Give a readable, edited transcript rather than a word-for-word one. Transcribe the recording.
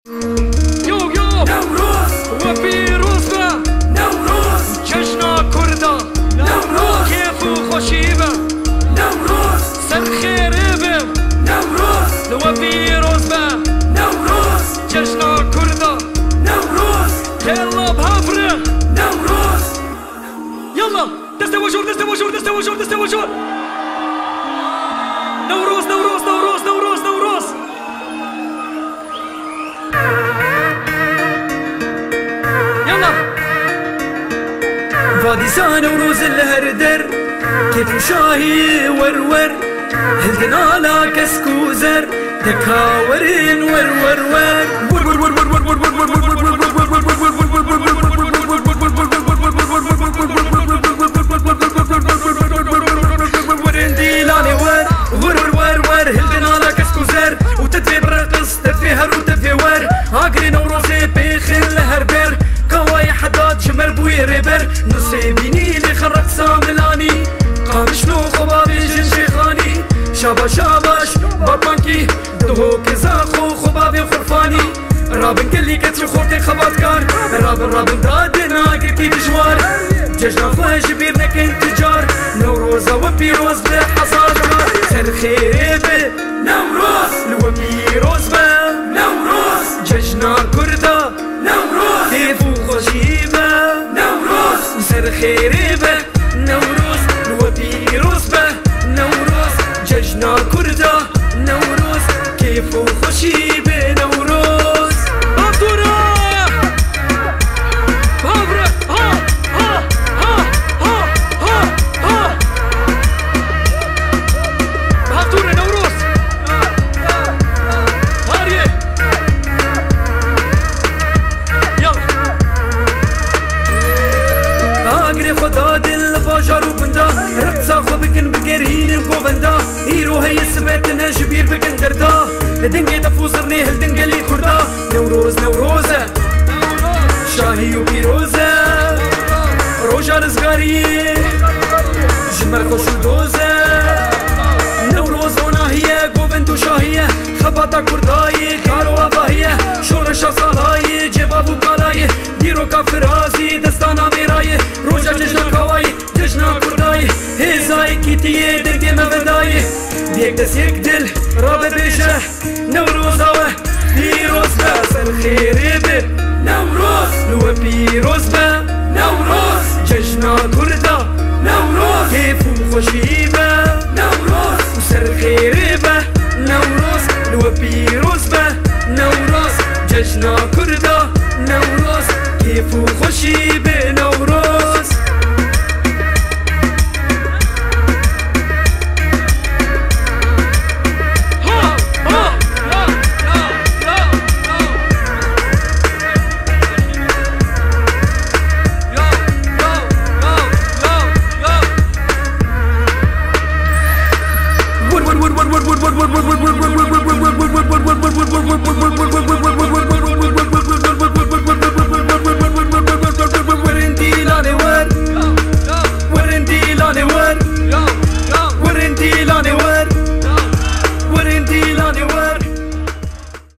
يو نوروز وبيروز نوروز جشنا كردا نوروز كيف وخشيبة نوروز سر خيريبة نوروز وبيروز نوروز جشنا كردا نوروز يلا بهفرة نوروز يلا دستة وجور دستة وجور دستة وجور دستة وجور نوروز نوروز نوروز نوروز نوروز يلا فاديسا نوروز الهردر كيف شاهي ورور هلدنا على كسكوزر تكاورين ور هلدنا على كسكوزر وتدفي برقص تدفي هر وتدفي ور هاقري نوروزي بيخل هربر كواي حداد شمر بوي ريبر نصيبيني اللي خرج ساملاني قامش نو خبابي جنشيخاني شاباش بابانكي دهو كزاخو خبابي خرفاني رابن كلي كتشي خورتي خبات كار رابن دادنا قركي بجوار ججنا خواج بيرنا كنت تجار نوروزة وبيروز بحصار سر خيبة نوروز وبيروز نوروز ججنا كردا نوروز كيف وخشيبة نوروز سر خيبة نوروز وبيروز نوروز ججنا كردا نوروز كيف وخشيبة نوروز أطورا بابرا أطورا نوروز هاريه يلا أقري خدا دل باجارو بندا رقصا خبكن بقرين القوبندا هيرو هي سمعتنا جبير بكن دردا دنجي تفوزرني هل دنجلي كردا نوروز نوروزة شاهي وبيروزة روجا رزقاري جمر خوش دوزة نوروز هنا هي قوبندو شاهية خباطة كرداي كارو أباهية شورشا صلاي جبابو كالاي ديرو كافرازي دستانا ميراي روجا ججنا كواي ججنا كرداي هزاي كيتيه دنجي مبداي ديك دس يك دل رابط بيشه نوروز هوا بيروز سر خيريبه نوروز لو بيروز نوروز ججنا كردا نوروز كيف وخشيبه نوروز وسر خيريبه نوروز لو بيروز نوروز ججنا كردا نوروز كيف وخشيبه